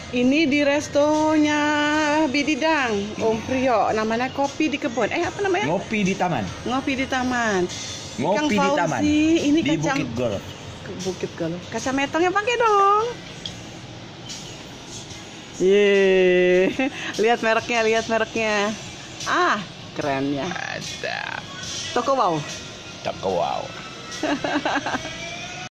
Ini di restonya Bididang, Om Priyo. Namanya Kopi di Kebun. Apa namanya? Ngopi di taman. Ngopi di Taman. Kang Ngopi di taman. Fauzi, ini Di kacang Bukit Golf. Bukit Golf. Kacang metongnya pakai dong. Ye, lihat mereknya, lihat mereknya. Ah, kerennya. Ada. Toko Wow. Toko wow.